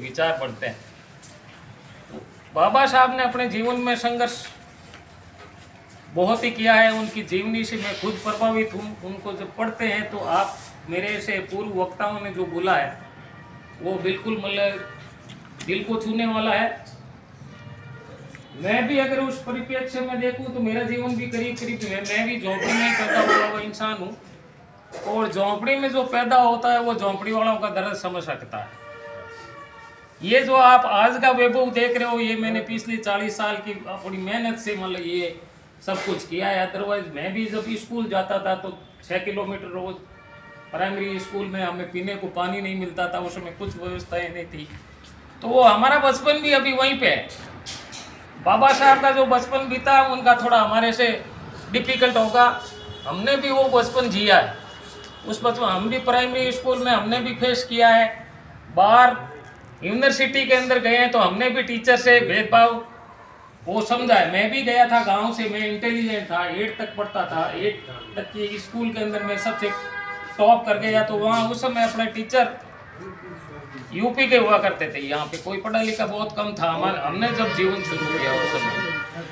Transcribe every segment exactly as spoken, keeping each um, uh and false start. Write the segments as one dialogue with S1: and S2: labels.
S1: विचार बढ़ते हैं। बाबा साहब ने अपने जीवन में संघर्ष बहुत ही किया है, उनकी जीवनी से मैं खुद प्रभावित हूँ। उनको जब पढ़ते हैं तो आप मेरे से पूर्व वक्ताओं ने जो बोला है वो बिल्कुल मतलब दिल को छूने वाला है। मैं भी अगर उस परिप्रेक्ष्य में देखूं तो मेरा जीवन भी करीब करीब है। मैं भी झोंपड़ी में पैदा हुआ हुआ इंसान हूँ और झोंपड़ी में जो पैदा होता है वो झोंपड़ी वालों का दर्द समझ सकता है। ये जो आप आज का वैभव देख रहे हो ये मैंने पिछले चालीस साल की अपनी मेहनत से मतलब ये सब कुछ किया है। अदरवाइज मैं भी जब स्कूल जाता था तो छः किलोमीटर रोज प्राइमरी स्कूल में हमें पीने को पानी नहीं मिलता था, उस समय कुछ व्यवस्थाएं नहीं थी। तो वो हमारा बचपन भी अभी वहीं पे है। बाबा साहब का जो बचपन बीता उनका थोड़ा हमारे से डिफिकल्ट होगा। हमने भी वो बचपन जिया है। उस बचपन हम भी प्राइमरी स्कूल में हमने भी फेस किया है। बाहर यूनिवर्सिटी के अंदर गए हैं तो हमने भी टीचर से भेदभाव वो समझा है। मैं भी गया था गांव से, मैं इंटेलिजेंट था, एट तक पढ़ता था, एट तक की स्कूल के अंदर मैं सबसे टॉप कर गया। तो वहाँ उस समय अपने टीचर यूपी के हुआ करते थे। यहाँ पे कोई पढ़ा लिखा बहुत कम था। हमारे हमने जब जीवन शुरू किया उस समय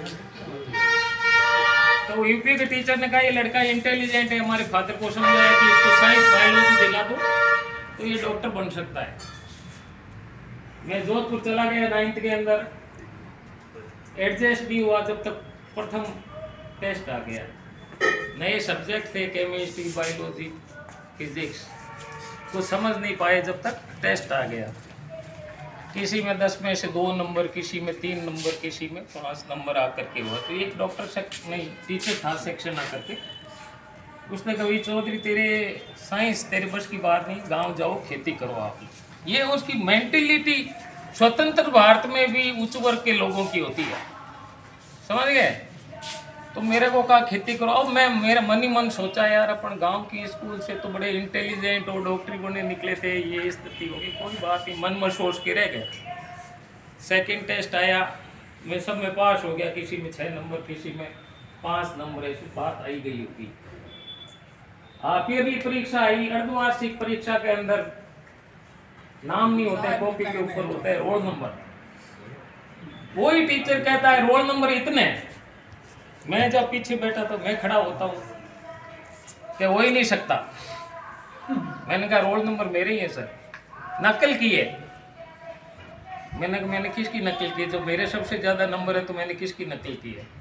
S1: तो यूपी के टीचर ने कहा ये लड़का इंटेलिजेंट है। हमारे फादर को समझाया कि इसको साइंस बायोलॉजी दिला दो तो ये डॉक्टर बन सकता है। मैं जोधपुर चला गया नाइन्थ के अंदर, एडजस्ट नहीं हुआ जब तक प्रथम टेस्ट आ गया। नए सब्जेक्ट थे केमिस्ट्री, बायोलॉजी, फिजिक्स, कुछ समझ नहीं पाए जब तक टेस्ट आ गया। किसी में दस में से दो नंबर, किसी में तीन नंबर, किसी में पाँच नंबर आकर के हुआ। तो एक डॉक्टर सेक्शन नहीं टीचर था सेक्शन आकर के, उसने कहा चौधरी तेरे साइंस तेरे बस की बात नहीं, गांव जाओ खेती करो आप। ये उसकी मेंटेलिटी स्वतंत्र भारत में भी उच्च वर्ग के लोगों की होती है, समझ गए। तो मेरे को कहा खेती करो। अब मैं मेरा मन ही मन सोचा यार अपन गांव की स्कूल से तो बड़े इंटेलिजेंट और डॉक्टरी बनने निकले थे, ये स्थिति होगी, कोई बात नहीं, मन में सोच के रह गए। सेकंड टेस्ट आया, मैं सब में पास हो गया, किसी में छः नंबर, किसी में पाँच नंबर, ऐसी बात आई गई होगी। आप अगली परीक्षा आई, अर्धवार्षिक परीक्षा के अंदर नाम नहीं होता है, कॉपी के ऊपर होता है रोल नंबर। वही टीचर कहता है रोल नंबर इतने, मैं जब पीछे बैठा तो मैं खड़ा होता हूँ कि हो ही नहीं सकता। मैंने कहा रोल नंबर मेरे ही है सर, नकल की है। मैंने मैंने किसकी नकल की है? जब मेरे सबसे ज्यादा नंबर है तो मैंने किसकी नकल की है?